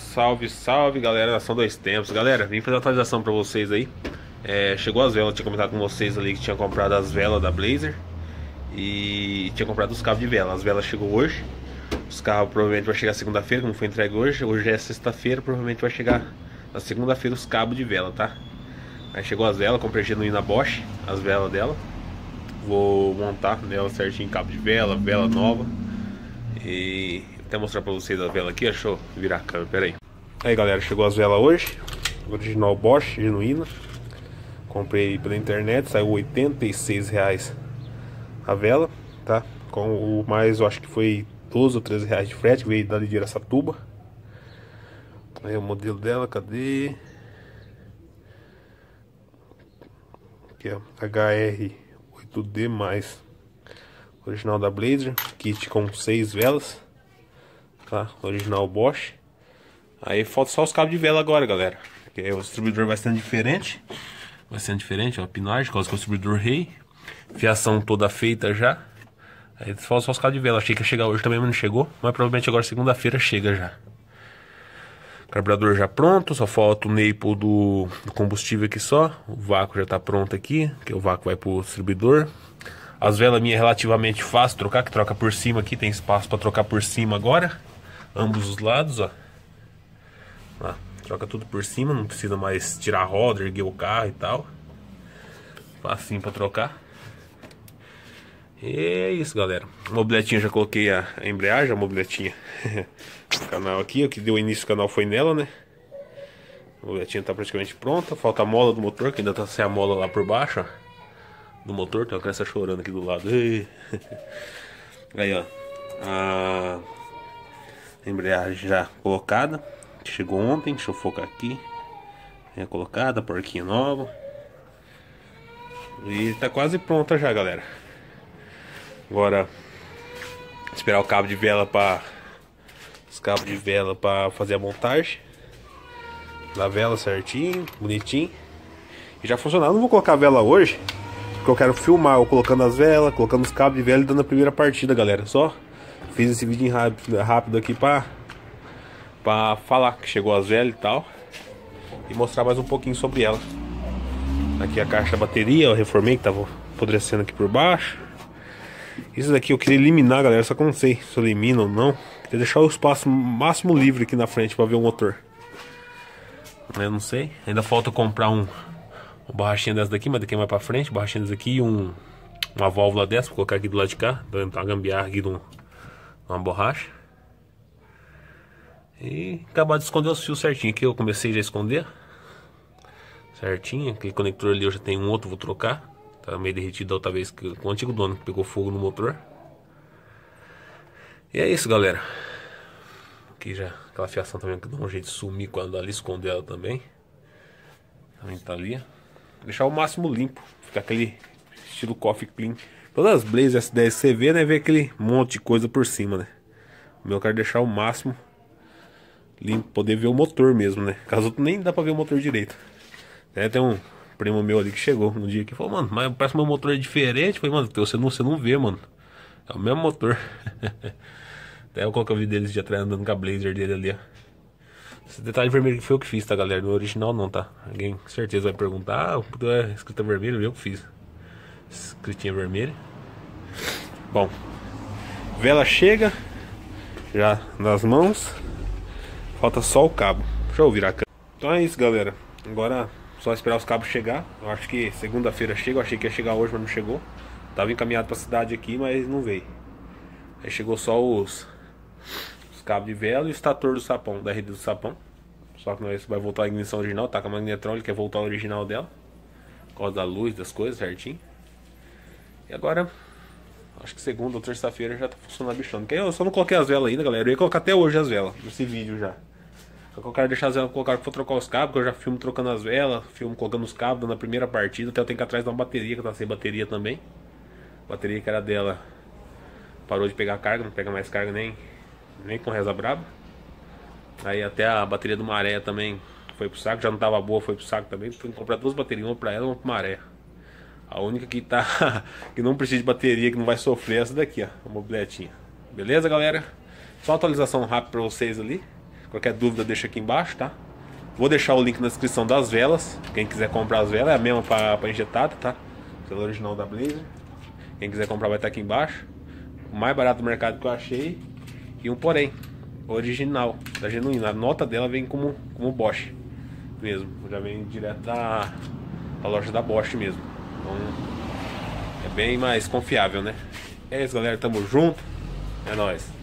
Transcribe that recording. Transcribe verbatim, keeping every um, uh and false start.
Salve, salve galera, nação dois tempos. Galera, vim fazer uma atualização pra vocês aí. é, Chegou as velas, eu tinha comentado com vocês ali que tinha comprado as velas da Blazer e tinha comprado os cabos de vela. As velas chegou hoje. Os carros provavelmente vai chegar segunda-feira, que não foi entregue hoje. Hoje é sexta-feira, provavelmente vai chegar na segunda-feira os cabos de vela, tá? Aí chegou as velas, comprei genuína Bosch, as velas dela. Vou montar nela certinho cabo de vela, vela nova. E vou até mostrar pra vocês a vela aqui, deixa eu virar a câmera, pera aí. Aí galera, chegou as velas hoje. Original Bosch, genuína. Comprei pela internet, saiu oitenta e seis reais a vela, tá? Com o mais, eu acho que foi doze ou treze reais de frete, veio dali de Araçatuba. Aí o modelo dela, cadê? Aqui é H R oito D mais, original da Blazer, kit com seis velas, tá? Original Bosch. Aí falta só os cabos de vela agora, galera, porque o distribuidor vai sendo diferente. Vai sendo diferente, ó, pinagem, por causa que é o distribuidor rei. Fiação toda feita já. Aí falta só os cabos de vela. Achei que ia chegar hoje também, mas não chegou. Mas provavelmente agora segunda-feira chega já. Carburador já pronto, só falta o Maple do, do combustível aqui só. O vácuo já tá pronto aqui, que o vácuo vai pro distribuidor. As velas minhas é relativamente fácil trocar, que troca por cima aqui, tem espaço para trocar por cima agora. Ambos os lados, ó. Lá, troca tudo por cima, não precisa mais tirar a roda, erguer o carro e tal. Facinho para trocar. E é isso, galera. A mobiletinha, já coloquei a, a embreagem, a mobiletinha. O canal aqui, o que deu início ao canal foi nela, né? A mobiletinha tá praticamente pronta. Falta a mola do motor, que ainda tá sem a mola lá por baixo, ó, do motor. Tem uma criança chorando aqui do lado. Aí, ó, a embreagem já colocada. Chegou ontem, deixa eu focar aqui. É colocada, porquinha nova. E tá quase pronta já, galera. Agora esperar o cabo de vela para os cabos de vela para fazer a montagem da vela certinho, bonitinho. E já funcionar. Não vou colocar a vela hoje, porque eu quero filmar eu colocando as velas, colocando os cabos de vela e dando a primeira partida, galera. Só fiz esse vídeo rápido, rápido aqui para para falar que chegou as velas e tal, e mostrar mais um pouquinho sobre ela. Aqui a caixa da bateria, eu reformei, que tava apodrecendo aqui por baixo. Isso daqui eu queria eliminar, galera, só que eu não sei se eu elimino ou não. Queria deixar o espaço máximo livre aqui na frente para ver o motor. Eu não sei, ainda falta comprar um uma borrachinha dessa daqui, mas daqui mais pra frente. Borrachinha dessa aqui e um, uma válvula dessa, vou colocar aqui do lado de cá, dar uma gambiarra aqui de um, uma borracha. E acabar de esconder os fios certinho. Aqui eu comecei já a esconder certinho. Aquele conector ali eu já tenho um outro, vou trocar. Tá meio derretido da outra vez que, com o antigo dono, que pegou fogo no motor. E é isso, galera. Aqui já aquela fiação também que dá um jeito de sumir quando ali, esconder ela também. Também tá ali. Deixar o máximo limpo, ficar aquele estilo coffee clean. Todas as Blazer S dez C V, né, vê aquele monte de coisa por cima, né. O meu eu quero deixar o máximo limpo, poder ver o motor mesmo, né. Caso outro nem dá pra ver o motor direito. É, tem um primo meu ali que chegou no dia que falou, mano, mas parece que meu motor é diferente. Eu falei, mano, você não, você não vê, mano. É o mesmo motor. Até eu coloquei o vídeo deles de atrás andando com a Blazer dele ali, ó. Esse detalhe vermelho que foi eu que fiz, tá, galera? No original não, tá? Alguém com certeza vai perguntar. Ah, é escrita vermelha, eu que fiz. Escritinha vermelha. Bom, vela chega já nas mãos. Falta só o cabo. Deixa eu virar a câmera. Então é isso, galera. Agora só esperar os cabos chegar. Eu acho que segunda-feira chega. Eu achei que ia chegar hoje, mas não chegou. Tava encaminhado pra cidade aqui, mas não veio. Aí chegou só os, os cabos de vela e o estator do sapão, da rede do sapão. Só que nós vai voltar a ignição original. Tá com a magnetron, ele quer voltar ao original dela, por causa da luz, das coisas, certinho. E agora acho que segunda ou terça-feira já tá funcionando a bichona. Porque eu só não coloquei as velas ainda, galera. Eu ia colocar até hoje as velas, nesse vídeo já. Só que eu quero deixar as velas colocar pra trocar os cabos, porque eu já filmo trocando as velas, filmo colocando os cabos, dando a primeira partida. Até eu tenho que ir atrás de uma bateria, que tá sem bateria também. A bateria que era dela parou de pegar carga, não pega mais carga nem, nem com reza braba. Aí até a bateria do Maré também foi pro saco, já não tava boa, foi pro saco também. Fui comprar duas baterias, uma pra ela e uma pro Maré. A única que tá que não precisa de bateria, que não vai sofrer, é essa daqui, ó, a mobiletinha. Beleza, galera? Só uma atualização rápida pra vocês ali. Qualquer dúvida deixa aqui embaixo, tá? Vou deixar o link na descrição das velas. Quem quiser comprar as velas, é a mesma para injetada, tá? Selo original da Blazer. Quem quiser comprar vai estar aqui embaixo. O mais barato do mercado que eu achei. E um porém, original, da genuína. A nota dela vem como, como Bosch mesmo. Já vem direto da, da loja da Bosch mesmo. Então é bem mais confiável, né? É isso, galera. Tamo junto. É nóis.